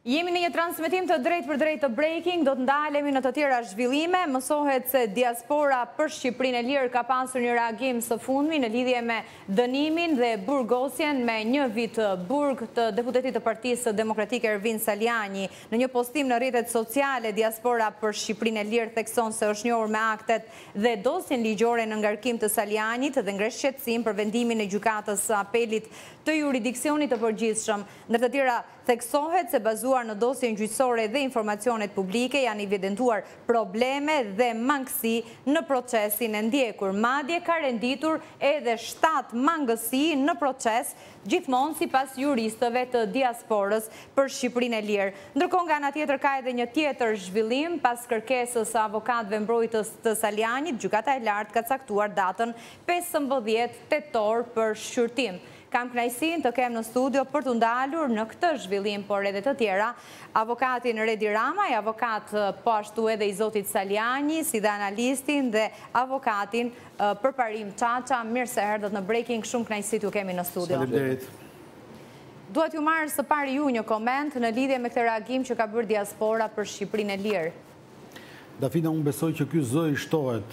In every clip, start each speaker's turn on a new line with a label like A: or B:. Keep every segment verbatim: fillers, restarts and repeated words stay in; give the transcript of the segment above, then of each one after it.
A: Jemi në një transmetim të drejt për drejt të breaking, do të ndalemi në të tjera zhvillime. Mësohet se diaspora për Shqipërinë e Lirë ka pasur një reagim së fundmi në lidhje me dënimin dhe burgosjen me një vit burg të deputetit të Partisë Demokratike Ervin Saliani. Në një postim në rrjetet sociale, diaspora për Shqipërinë e Lirë thekson se është njohur me aktet dhe dosjen ligjore në ngarkim të Salianit dhe ngresh shqetësim për vendimin e gjykatës së apelit të juridiksionit të përgjithshëm. Ndër të tjera theksohet se bazuar në dosjen gjyqësore dhe informacionet publike janë evidentuar probleme dhe mangësi në procesin e ndjekur. Madje ka renditur edhe shtatë mangësi në proces, gjithmonë sipas juristëve të diasporës për Shqipërinë e Lirë. Ndërkohë nga ana tjetër ka edhe një tjetër zhvillim pas kërkesës së avokatëve mbrojtës të Salianit, gjykata e lartë ka caktuar datën pesëmbëdhjetë tetor për shqyrtim. Kam kënaqësinë të kem në studio për të ndalur në këtë zhvillim, por edhe të tjera, avokatin Redi Ramaj, avokat po ashtu edhe i zotit Saliani, si dhe analistin dhe avokatin Përparim Çaça. Mirë se erdhët në breaking, shumë kënaqësi t'ju kemi në studio.
B: Faleminderit.
A: Duhet ju marrë së pari ju një koment në lidhje me këtë reagim që ka bërë diaspora për Shqipërinë e Lirë.
B: Dafina, unë besoj që ky zë i shtohet,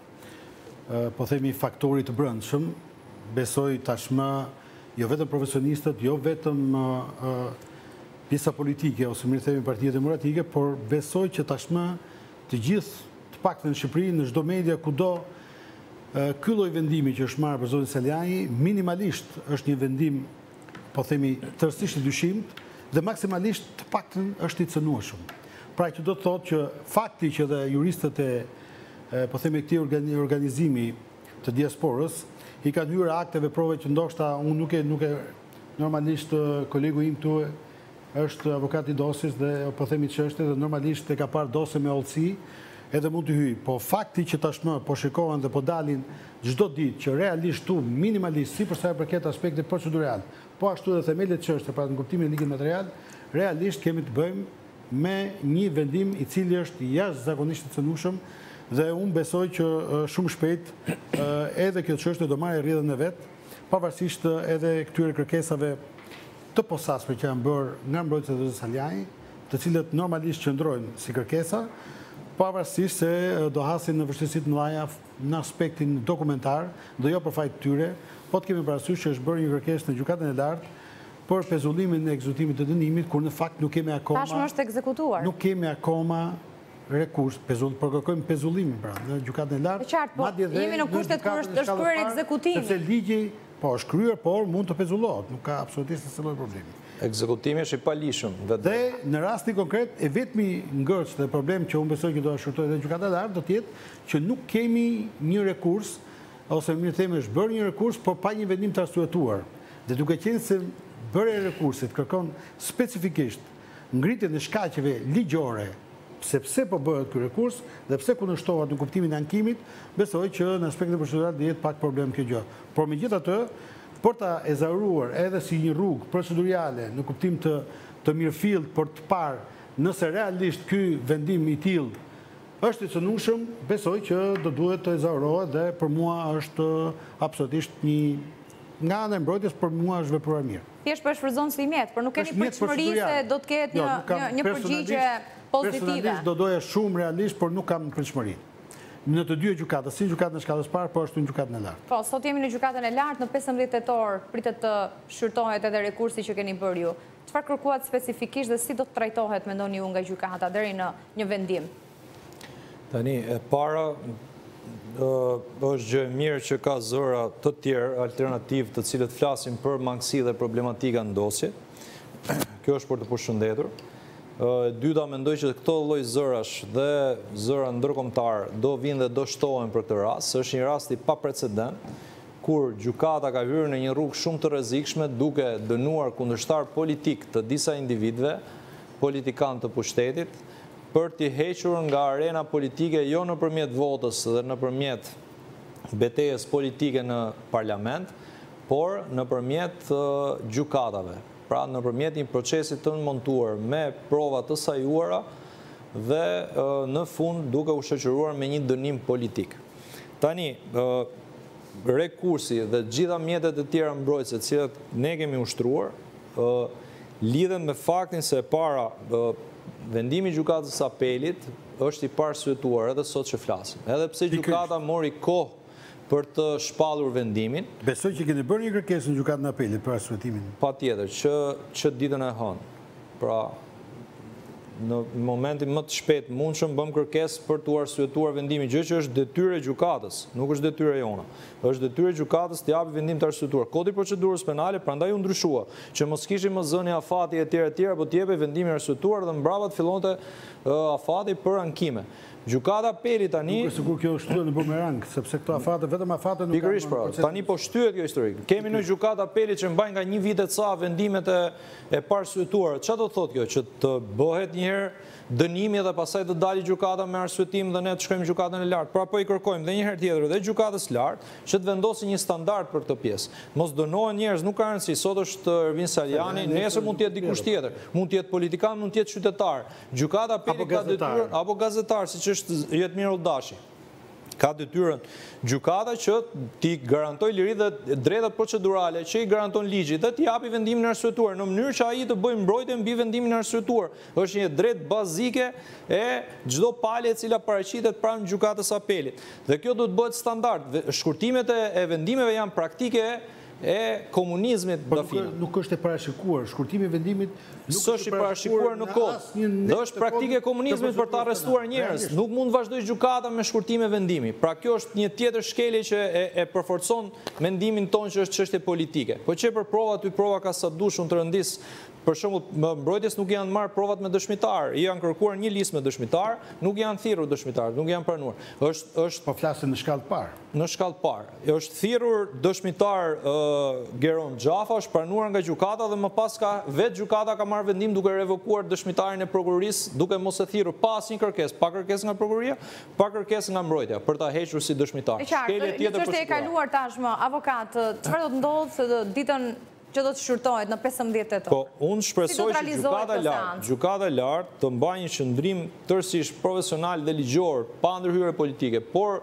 B: po themi, faktorit të brendshëm. Besoj tashmë jo vetëm profesionistët, jo vetëm pjesa politike, ose mirë themi Partia Demokratike, por besoj që tashmë të gjithë, të paktën në Shqipëri, në çdo media, kudo, ky lloj vendimi që është marrë për zotin Saliani, minimalisht është një vendim, po themi, tërësisht i dyshimt, dhe maksimalisht të paktën është i cënueshëm. Pra që do të thotë që fakti që dhe juristët e, po themi, këtij organizimi të diasporës i ka hyrë akteve prove që ndoshta unë nuk e nuk e normalisht kolegu im këtu është avokat i dosjes dhe po themi çështje dhe normalisht e ka parë dosje me hollësi edhe mund të hyjë. Po fakti që tashmë po shikohen dhe po dalin çdo ditë që realisht tu minimalisht si për sa i përket aspektit procedural, po ashtu edhe themelet çështje pra në kuptimin e ligit material, realisht kemi të bëjmë me një vendim i cili është jashtëzakonisht i cënueshëm. Dhe unë besoj që shumë shpejt edhe kjo çështje do marrë rrjedhën e vet, pavarësisht edhe këtyre kërkesave të posaçme që janë bërë nga mbrojtësit e zotit Saliani, të cilët normalisht qëndrojnë si kërkesa, pavarësisht se do hasin në vështirësi të mëdha në aspektin dokumentar, do jo për fajt të tyre, po të kemi parasysh që është bërë një kërkesë në gjykatën e lartë për pezullimin e ekzekutimit të dënimit, kur në fakt nuk kemi akoma.
A: Tashmë është ekzekutuar.
B: Nuk kemi akoma rekurs, përkërkojmë pezullimin pra, në gjykatën e lartë.
A: Qartë, po, jemi në kushtet kur është kryer ekzekutimi.
B: Sepse ligji, po, është kryer, por mund të pezullohet, nuk ka absolutisht asnjë lloj problemi.
C: Ekzekutimi është i palishëm.
B: Dhe në rastin konkret, e vetmi ngërç dhe problem që unë besoj që do ta shërtojë edhe gjykata e lartë do të jetë që nuk kemi një rekurs, ose mirë themi është bërë një rekurs, por pa një vendim të arsyetuar. Dhe duke qenë se bërja e rekursit kërkon specifikisht ngritjen e shkaqeve ligjore, sepse po bëhet ky rekurs dhe pse kundërshtohet në kuptimin e ankimit, besoj që në aspektin procedural do jetë pak problem kjo gjë. Por megjithatë, për ta ezaruar edhe si një rrugë procedurale në kuptim të të mirëfillt për të parë nëse realisht ky vendim i tillë është i cënueshëm, besoj që do duhet të ezaurohet dhe për mua është absolutisht një nga ana e mbrojtjes për mua është vepruar mirë.
A: Thjesht po shfryzon si mjet, por nuk keni pritshmëri se do të ketë një një përgjigje pozitive.
B: Personalisht do doja shumë realisht, por nuk kam pritshmëri. Në të dy gjykatës, si gjykatën e shkallës parë, po ashtu në gjykatën e lartë.
A: Po, sot jemi në gjykatën e lartë, në pesëmbëdhjetë tetor pritet të shqyrtohet edhe rekursi që keni bërë ju. Çfarë kërkuat specifikisht dhe si do të trajtohet mendoni ju nga gjykata deri në një vendim?
C: Tani, e para është gjë e mirë që ka zëra të tjerë alternativë të cilët flasin për mangësi dhe problematika në dosje. Kjo është për të përshëndetur. Dyta, mendoj që këto lloj zërash dhe zëra ndërkombëtar do vinë dhe do shtohen për këtë rast. Është një rast i paprecedent kur gjykata ka hyrë në një rrugë shumë të rrezikshme duke dënuar kundërshtar politik të disa individëve, politikanë të pushtetit, për t'i hequr nga arena politike jo nëpërmjet votës dhe nëpërmjet betejës politike në parlament, por nëpërmjet gjykatave. Pra nëpërmjet një procesi të montuar me prova të sajuara dhe në fund duke u shoqëruar me një dënim politik. Tani, rekursi dhe gjitha mjetet e tjera mbrojtëse, të cilat ne kemi ushtruar, lidhen me faktin se para vendimi i gjykatës së apelit është i parsyetuar edhe sot që flasim. Edhe pse gjykata mori kohë për të shpallur vendimin.
B: Besoj që keni bërë një kërkesë në gjykatën e apelit për arsyetimin.
C: Patjetër, që që ditën e hënë. Pra, në momentin më të shpejt mundshëm bëm kërkesë për të arsyetuar vendimin, gjë që është detyrë e gjykatës, nuk është detyrë e jona. Është detyrë e gjykatës të japë vendim të arsyetuar. Kodi i procedurës penale prandaj u ndryshua, që mos kishim më zënë afati etj etj, apo të jepej vendimi arsyetuar dhe mbrapa të fillonte afati për ankime. Gjykata apelit tani...
B: Nuk është sigur kjo është në bumerang, sepse këto afate, vetëm afate nuk kanë...
C: Pikërisht pra, tani po shtyhet kjo historik. Kemi në gjykata apelit që mbajnë nga një vit e ca vendimet e parsytuara. Çfarë do thotë kjo? Që të bëhet një herë dënimi dhe pastaj të dalë gjykata me arsyetim dhe ne të shkojmë gjykatën e lartë. Pra po i kërkojmë dhe një herë tjetër dhe gjykatës lartë që të vendosë një standard për këtë pjesë. Mos dënohen njerëz, nuk ka rëndësi. Sot është Ervin Saliani, nesër mund të jetë dikush tjetër, mund të jetë politikan, mund të jetë qytetar. Gjykata apelit ka detyrë apo gazetar, siç është Jetmir Oldashi. Ka detyrën gjykata që t'i garantoj liri dhe drejtat procedurale që i garanton ligji dhe t'i japi vendimin e arsyetuar në mënyrë që ai të bëjë mbrojtje mbi vendimin e arsyetuar. Është një drejt bazike e çdo palë e cila paraqitet pranë gjykatës apelit. Dhe kjo do të bëhet standard. Shkurtimet e vendimeve janë praktike e komunizmit dafina.
B: Nuk është e parashikuar, shkurtimi i vendimit
C: nuk është i parashikuar në kohë. Dhe është praktike e komunizmit për të arrestuar njerëz. Nuk mund të vazhdojë gjykata me shkurtime vendimi. Pra kjo është një tjetër shkelje që e përforcon mendimin tonë që është çështje politike. Po që për prova ty prova ka sa dush unë të rëndis. Për shembull, mbrojtjes nuk janë marrë provat me dëshmitar, i janë kërkuar një listë me dëshmitar, nuk janë thirrur dëshmitar, nuk janë pranuar. Është është
B: po flasim në shkallë të parë.
C: Në shkallë të parë. Është thirrur dëshmitar Geron Xhafa, është pranuar nga gjykata dhe më pas ka vetë gjykata ka marrë vendim duke revokuar dëshmitarin e prokurorisë, duke mos e thirrur pa asnjë kërkesë, pa kërkesë nga prokuroria, pa kërkesë nga mbrojtja për ta hequr si dëshmitar.
A: Shkelje tjetër për e kaluar tashmë, avokat, çfarë do të ndodhë ditën që do të shurtohet në pesëmbëdhjetë tetor?
C: Po, unë shpresoj që gjykata lartë, gjykata lartë të mbajë një qëndrim tërësisht profesional dhe ligjor, pa ndërhyrje politike, por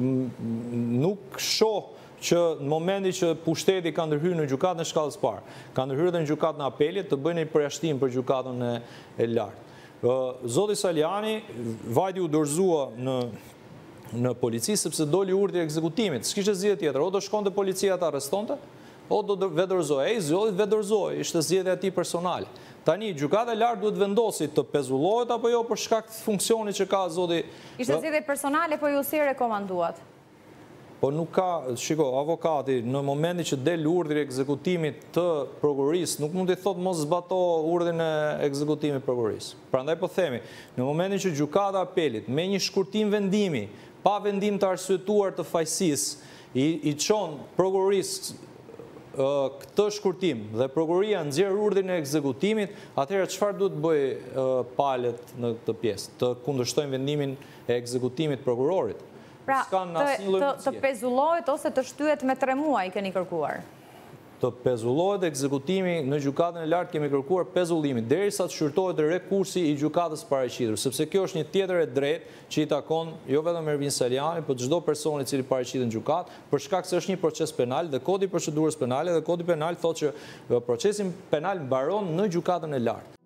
C: nuk shoh që në momenti që pushteti ka ndërhyrë në gjykatën e shkallës parë, ka ndërhyrë dhe në gjykatën e apelit, të bëjnë një përjashtim për gjykatën e lartë. Zoti Saliani vajti u dorëzua në në polici sepse doli urdhri i ekzekutimit. S'kishte zgjedhje tjetër, o do shkonte policia të arrestonte, o do vetëdorëzoj. E i zgjodhi vetëdorëzoj, ishte zgjedhja e tij personale. Tani, gjykata e lartë duhet vendosi të pezullohet apo jo për shkak të funksionit që ka zoti.
A: Ishte zgjedhje personale, po ju si rekomanduat?
C: Po nuk ka, shiko, avokati, në momenti që del urdhri i ekzekutimit të prokurorisë, nuk mund të thotë mos zbato urdhrin e ekzekutimit prokurorisë. Prandaj po themi, në momentin që gjykata e apelit me një shkurtim vendimi, pa vendim të arsyetuar të fajësisë, i, i çon prokurorisë këtë shkurtim dhe prokuroria nxjerr urdhrin e ekzekutimit, atëherë çfarë duhet bëjë palët në këtë pjesë? Të kundërshtojnë vendimin e ekzekutimit prokurorit.
A: Pra, të pezullohet ose të shtyhet me tre muaj keni kërkuar?
C: Të pezullohet ekzekutimi në gjykatën e lartë kemi kërkuar pezullimin, derisa të shurtohet rekursi i gjykatës paraqitur, sepse kjo është një tjetër e drejtë që i takon jo vetëm Ervin Saliani, por çdo person i cili paraqitet në gjykatë, për shkak se është një proces penal dhe kodi i procedurës penale dhe kodi penal thotë që procesin penal mbaron në gjykatën e lartë.